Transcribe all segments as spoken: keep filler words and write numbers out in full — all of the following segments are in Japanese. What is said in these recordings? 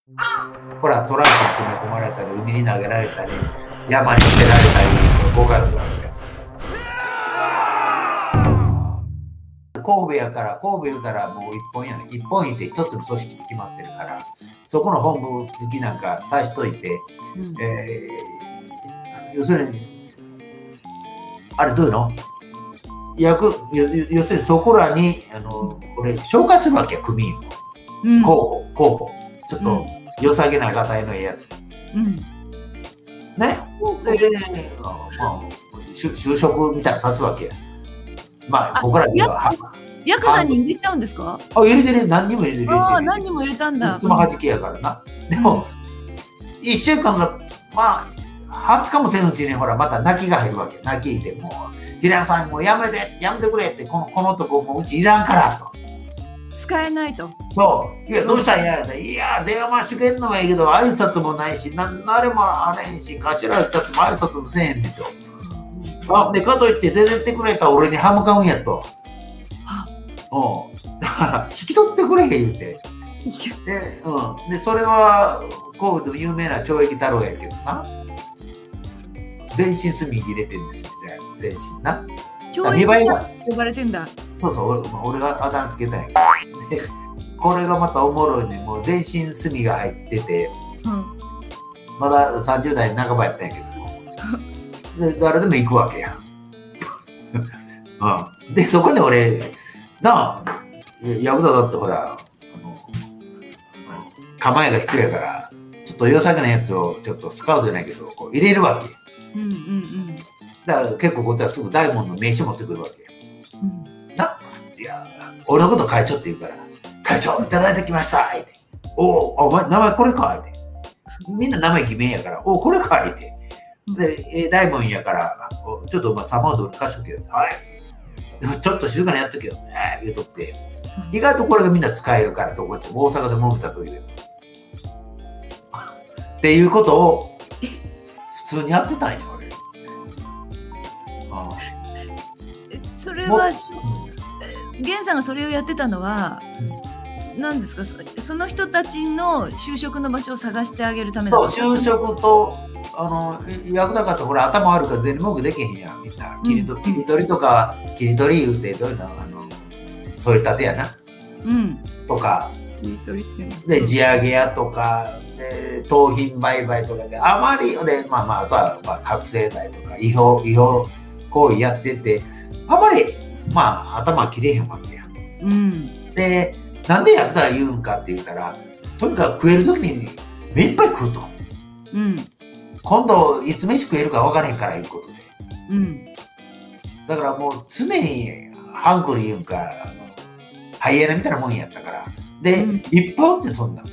ほら、トランクに詰め込まれたり、海に投げられたり、山に捨てられたり、ごかいほどあるわけ。神戸やから、神戸言うたらもう一本やね。一本いて一つの組織って決まってるから、そこの本部付きなんかさしといて、うん、えー、要するに、あれどういうの役要するにそこらに、あの、これ、紹介するわけや、組員を。うん、候補、候補。ちょっと、良さげながたいのええやつ。うん。ね。で、まあ、就職みたいなさすわけや。まあ、ここらでは。 ヤクザに入れちゃうんですか？ あ、入れてる。何にも入れてる。 ああ、何にも入れたんだ。 つまはじきやからな。でも、いっしゅうかんが、まあ、はつかもせんうちに、ほら、また泣きが入るわけ。泣きでもう、平野さん、もうやめて、やめてくれって、この、このとこ、もううちいらんからと。 使えないと。 そう。いや、どうしたんや。いや、電話回してくれんのはいいけど、挨拶もないし、な、あれもあれんし、頭が二つも挨拶もせえへんねんと。あ、で、かといって出てってくれたら俺に歯向かうんやと。うん。だから、引き取ってくれへん言うて。で、うん。で、それは、神戸でも有名な懲役太郎やけどな。全身炭入れてるんですよ、全身な。 懲役が呼ばれてんだ。 そうそう、俺, 俺があだ名つけたんやけど。で、これがまたおもろいね。もう全身炭が入ってて、うん、まださんじゅう代半ばやったんやけども。で、誰でも行くわけや。うん。で、そこで俺、なあ、ヤクザだってほら、あの、構えが必要やから、ちょっと良さげなやつをちょっとスカウトじゃないけど、こう入れるわけ。うんうんうん。だから結構こっちはすぐ大門の名刺持ってくるわけよ。うん、な、いや、俺のこと会長って言うから、会長いただいてきましたって。おお、お前名前これかいって。みんな名前偽名やから、おお、これかいって。で、え大門やから、ちょっとお前サマードル貸しとけよ。はい。でもちょっと静かにやっとけよ。えー、言うとって。意外とこれがみんな使えるからと思って、大阪で揉めた時で。っていうことを普通にやってたんや、俺。 ああ、それは、源さんがそれをやってたのは、うん、何ですか、その人たちの就職の場所を探してあげるためだったんですか？ そう、就職と、あの、ヤクザかってほら頭あるから全然文句できへんやん、みんな。切り取り、うん、切り取りとか、切り取り言うて、どういうの、あの、取り立てやな。うん。とか。切り取りっていうの。で、地上げ屋とか、で、盗品売買とかで、あまり、で、まあまあ、あとは、まあ、覚醒剤とか、違法、違法行為やってて、あまり、まあ、頭切れへんわけや。うん。で、なんでヤクザが言うんかって言ったら、とにかく食えるときに目いっぱい食うと。うん。今度、いつ飯食えるか分からへんからいうことで。うん。だからもう常にハンクリ言うんか、あのハイエナみたいなもんやったから。で、うん、いっぱいおってん、そんな。うん。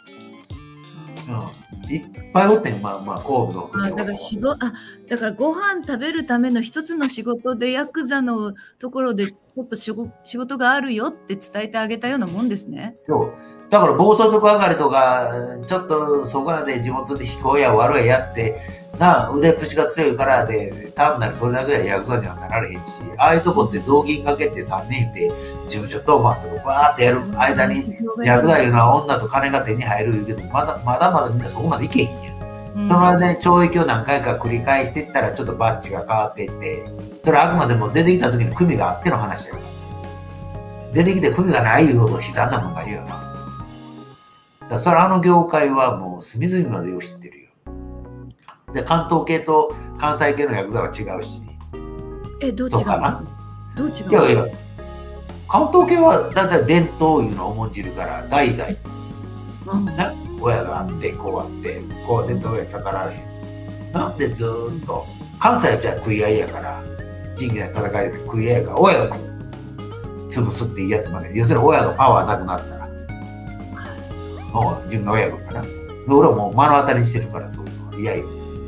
いっぱいおってん、まあまあ、神戸の国あ、だから仕事、あ、だからご飯食べるための一つの仕事で、ヤクザのところでちょっと仕事があるよって伝えてあげたようなもんですね。 そう。だから暴走族上がりとか、ちょっとそこらで地元で飛行や悪いやって、なあ、腕っぷしが強いからで、単なるそれだけでヤクザにはなられへんし、ああいうとこって雑巾かけてさんねんって事務所当番とかバーってやる間に、ヤクザいうのは女と金が手に入るけど、まだまだまだみんなそこまでいけへんやん。うん、その間に懲役を何回か繰り返していったらちょっとバッジが変わっていって、それはあくまでも出てきた時に組があっての話やから。出てきて組がないいうほど悲惨なもんが言うよな。だそれあの業界はもう隅々までよく知ってるよ。で、関東系と関西系のヤクザは違うし。 え、どう違うの？どう違うの？ いやいや、関東系はだいたい伝統いうのを重んじるから代々、うん、な親があってこうあってこうは絶対親に逆らわれへん。なんでずーっと関西はじゃあ食い合いやから仁義なき戦いで食い合いやから親が潰すっていうやつまで、要するに親のパワーなくなったらもう自分の親分かな。俺はもう目の当たりにしてるから、そういうのは嫌よ。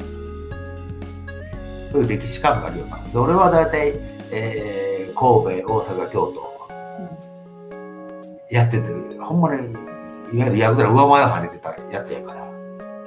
そういう歴史観があるよな。で俺は大体、えー、神戸、大阪、京都、うん、やってて、ほんまにいわゆるヤクザの上前を跳ねてたやつやから。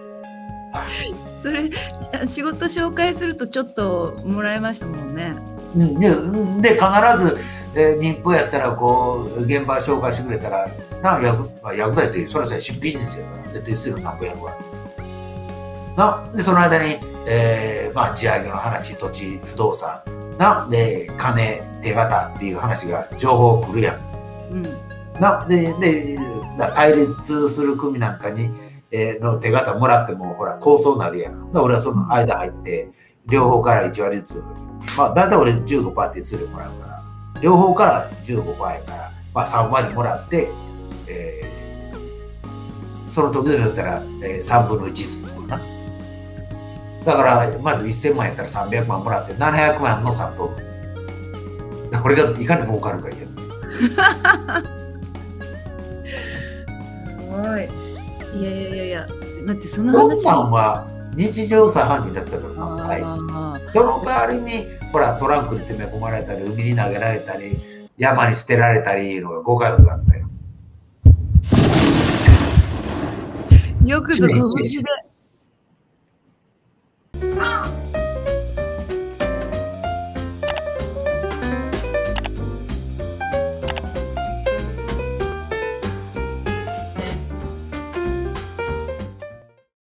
それ仕事紹介するとちょっともらえましたもんね。 うん、でで必ず、えー、妊婦やったらこう現場紹介してくれたらな薬、まあ、薬剤というそれはビジネスやからで手数料なんぼやるわなでその間に、えーまあ、地上げの話土地不動産なで金手形っていう話が情報来るやん、うん、なでで対立する組なんかに、えー、の手形もらってもほら構想になるやん。だ俺はその間入って両方からいち割ずつ、まあ大体俺 じゅうごパーセント 手数料もらうから両方から じゅうごパーセント やから、まあ、さん割もらって、えー、その時々によったら、えー、さんぶんのいちずつとかな。だからまずせんまんやったらさんびゃくまんもらってななひゃくまんのさんぶん。これがいかに儲かるかいうやつ。すごい。いやいやいやいや、待ってその話。 そんなんは日常茶飯事になっちゃうからな、大事。その代わりにほらトランクに詰め込まれたり海に投げられたり山に捨てられたりいうのがごかいほどあったよ。 よくぞご無事で。